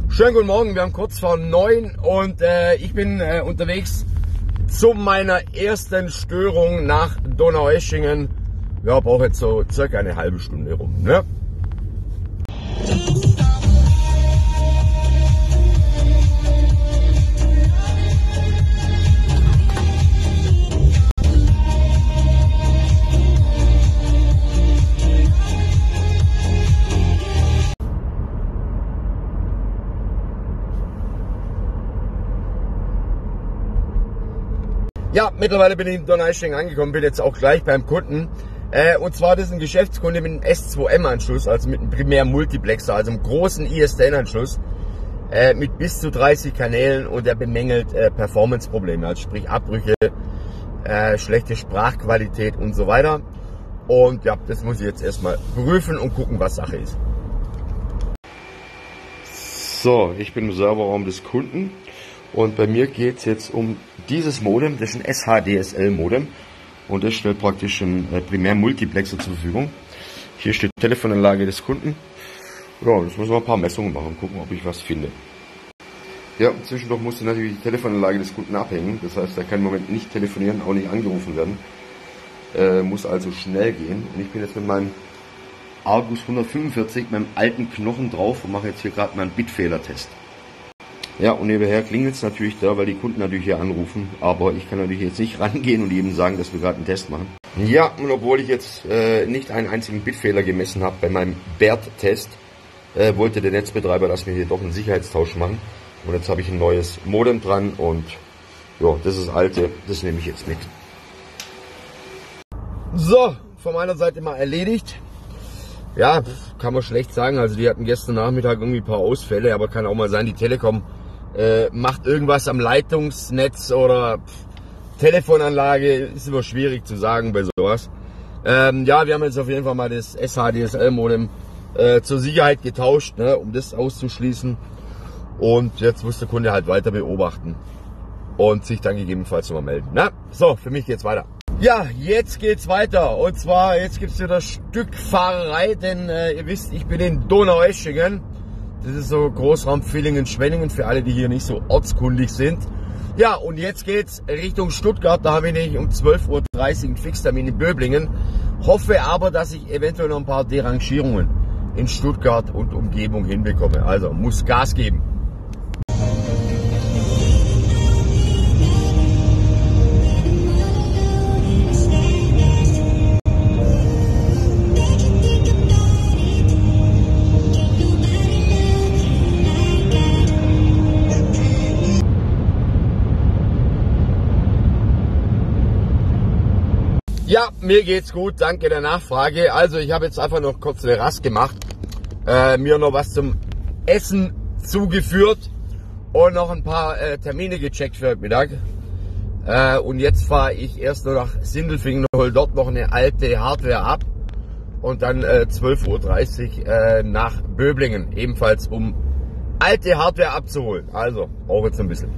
Schönen guten Morgen, wir haben kurz vor 9 und ich bin unterwegs zu meiner ersten Störung nach Donaueschingen. Ja, brauche jetzt so circa eine halbe Stunde rum, ne? Ja, mittlerweile bin ich in Donaueschingen angekommen, bin jetzt auch gleich beim Kunden. Und zwar, das ist ein Geschäftskunde mit einem S2M-Anschluss, also mit einem Primär-Multiplexer, also einem großen ISDN-Anschluss mit bis zu 30 Kanälen, und er bemängelt Performance-Probleme, also sprich Abbrüche, schlechte Sprachqualität und so weiter. Und ja, das muss ich jetzt erstmal prüfen und gucken, was Sache ist. So, ich bin im Serverraum des Kunden. Und bei mir geht es jetzt um dieses Modem, das ist ein SHDSL-Modem, und das stellt praktisch einen Primär-Multiplexer zur Verfügung. Hier steht die Telefonanlage des Kunden. Ja, jetzt müssen wir ein paar Messungen machen, gucken, ob ich was finde. Ja, zwischendurch musste natürlich die Telefonanlage des Kunden abhängen, das heißt, er kann im Moment nicht telefonieren, auch nicht angerufen werden. Muss also schnell gehen, und ich bin jetzt mit meinem Argus 145, meinem alten Knochen drauf, und mache jetzt hier gerade mal einen Bitfehler-Test. Ja, und nebenher klingelt es natürlich da, weil die Kunden natürlich hier anrufen, aber ich kann natürlich jetzt nicht rangehen und jedem sagen, dass wir gerade einen Test machen. Ja, und obwohl ich jetzt nicht einen einzigen Bitfehler gemessen habe bei meinem BERT-Test, wollte der Netzbetreiber, dass wir hier doch einen Sicherheitstausch machen. Und jetzt habe ich ein neues Modem dran, und ja, das ist das alte, das nehme ich jetzt mit. So, von meiner Seite mal erledigt. Ja, kann man schlecht sagen, also die hatten gestern Nachmittag irgendwie ein paar Ausfälle, aber kann auch mal sein, die Telekom macht irgendwas am Leitungsnetz oder Telefonanlage, ist immer schwierig zu sagen bei sowas. Ja, wir haben jetzt auf jeden Fall mal das SHDSL-Modem zur Sicherheit getauscht, ne, um das auszuschließen. Und jetzt muss der Kunde halt weiter beobachten und sich dann gegebenenfalls nochmal melden. Na, so, für mich geht's weiter. Ja, jetzt geht's weiter, und zwar jetzt gibt's wieder Stückfahrerei, denn ihr wisst, ich bin in Donaueschingen. Das ist so Großraum Villingen-Schwenningen für alle, die hier nicht so ortskundig sind. Ja, und jetzt geht's Richtung Stuttgart. Da habe ich nämlich um 12:30 Uhr einen Fixtermin in Böblingen. Hoffe aber, dass ich eventuell noch ein paar Derangierungen in Stuttgart und Umgebung hinbekomme. Also muss Gas geben. Ja, mir geht's gut, danke der Nachfrage. Also ich habe jetzt einfach noch kurz eine Rast gemacht, mir noch was zum Essen zugeführt und noch ein paar Termine gecheckt für heute Mittag. Und jetzt fahre ich erst nur nach Sindelfingen, hol dort noch eine alte Hardware ab, und dann 12:30 Uhr nach Böblingen, ebenfalls um alte Hardware abzuholen. Also, brauche jetzt ein bisschen.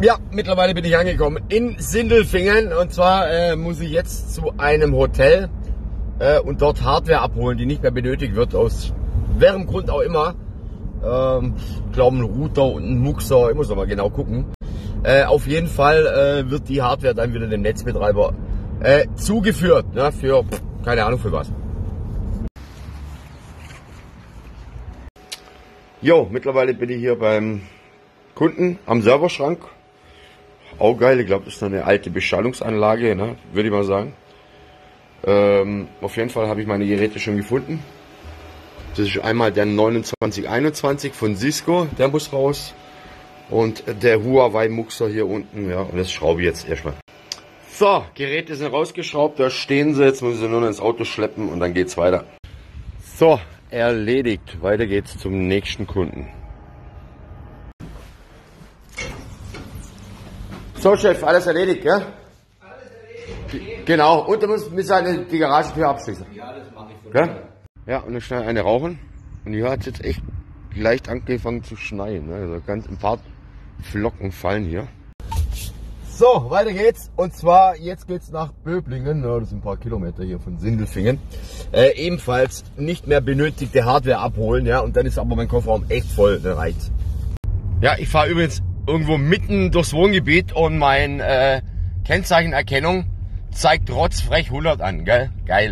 Ja, mittlerweile bin ich angekommen in Sindelfingen und zwar muss ich jetzt zu einem Hotel und dort Hardware abholen, die nicht mehr benötigt wird, aus welchem Grund auch immer. Ich glaube ein Router und ein Muxer, ich muss noch mal genau gucken. Auf jeden Fall wird die Hardware dann wieder dem Netzbetreiber zugeführt, ne, für keine Ahnung für was. Jo, mittlerweile bin ich hier beim Kunden am Serverschrank. Auch geil, ich glaube, das ist eine alte Beschallungsanlage, ne, würde ich mal sagen. Auf jeden Fall habe ich meine Geräte schon gefunden. Das ist einmal der 2921 von Cisco, der muss raus. Und der Huawei Muxer hier unten, ja, und das schraube ich jetzt erstmal. So, Geräte sind rausgeschraubt, da stehen sie, jetzt muss ich sie nur noch ins Auto schleppen und dann geht's weiter. So, erledigt, weiter geht's zum nächsten Kunden. So Chef, alles erledigt, ja? Alles erledigt. Genau, und du musst die Garagentür abschließen. Ja, das mache ich. Ja? Ja, und dann schnell eine rauchen. Und hier hat es jetzt echt leicht angefangen zu schneien. Ne? Also ganz ein paar Flocken fallen hier. So, weiter geht's. Und zwar, jetzt geht's nach Böblingen. Ja, das sind ein paar Kilometer hier von Sindelfingen. Ebenfalls nicht mehr benötigte Hardware abholen. Ja, und dann ist aber mein Kofferraum echt voll, der reicht. Ja, ich fahre übrigens irgendwo mitten durchs Wohngebiet und mein Kennzeichenerkennung zeigt rotzfrech 100 an. Gell? Geil.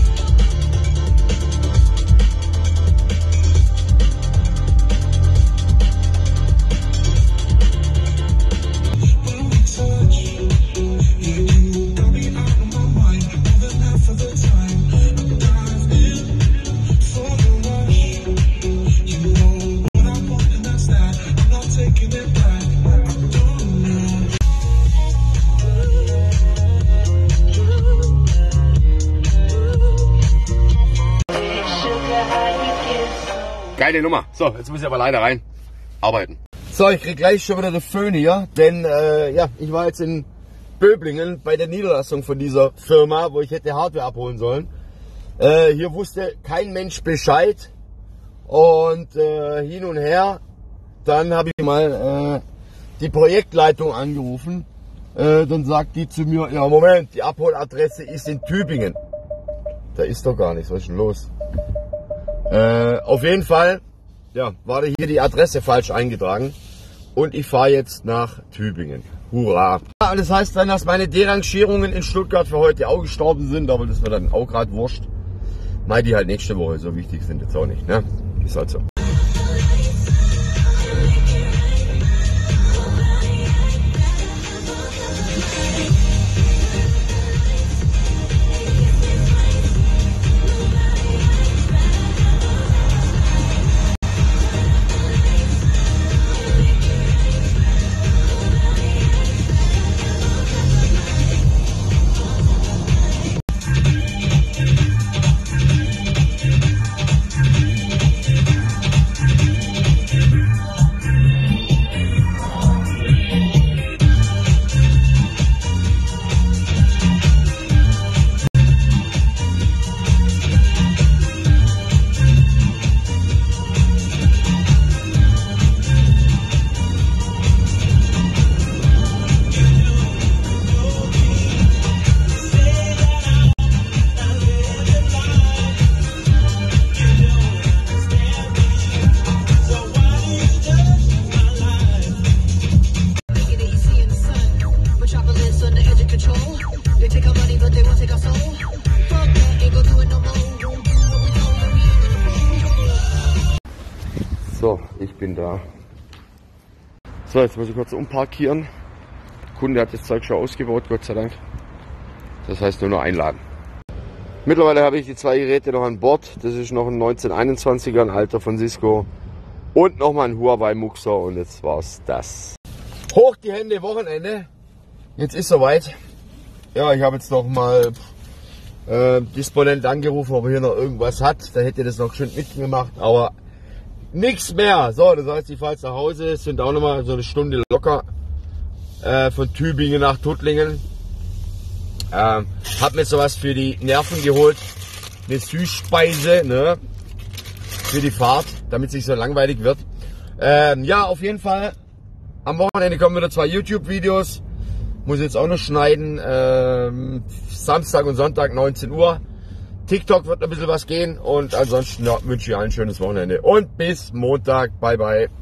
Geile Nummer. So, jetzt muss ich aber leider rein arbeiten. So, ich krieg gleich schon wieder den Föhn hier, denn ja, ich war jetzt in Böblingen bei der Niederlassung von dieser Firma, wo ich hätte Hardware abholen sollen. Hier wusste kein Mensch Bescheid und hin und her. Dann habe ich mal die Projektleitung angerufen. Dann sagt die zu mir, ja Moment, die Abholadresse ist in Tübingen. Da ist doch gar nichts, was ist denn los? Auf jeden Fall, ja, war hier die Adresse falsch eingetragen und ich fahre jetzt nach Tübingen. Hurra! Ja, das heißt dann, dass meine Derangierungen in Stuttgart für heute auch gestorben sind, aber das wird dann auch gerade wurscht. Mal die halt nächste Woche, so wichtig sind jetzt auch nicht, ne? Ist halt so. So, ich bin da. So, jetzt muss ich kurz umparkieren. Der Kunde hat das Zeug schon ausgebaut, Gott sei Dank. Das heißt nur noch einladen. Mittlerweile habe ich die zwei Geräte noch an Bord. Das ist noch ein 1921er, ein alter von Cisco. Und nochmal ein Huawei Muxer und jetzt war's das. Hoch die Hände, Wochenende. Jetzt ist soweit. Ja, ich habe jetzt noch mal Disponent angerufen, ob er hier noch irgendwas hat. Da hätte das noch schön mitgemacht, aber nichts mehr. So, das heißt, ich fahre jetzt nach Hause. Es sind auch noch mal so eine Stunde locker von Tübingen nach Tuttlingen. Hab mir sowas für die Nerven geholt. Eine Süßspeise, ne? Für die Fahrt, damit es nicht so langweilig wird. Ja, auf jeden Fall Am Wochenende kommen wieder 2 YouTube-Videos. Muss jetzt auch noch schneiden. Samstag und Sonntag 19 Uhr. TikTok wird ein bisschen was gehen. Und ansonsten ja, wünsche ich allen ein schönes Wochenende. Und bis Montag. Bye, bye.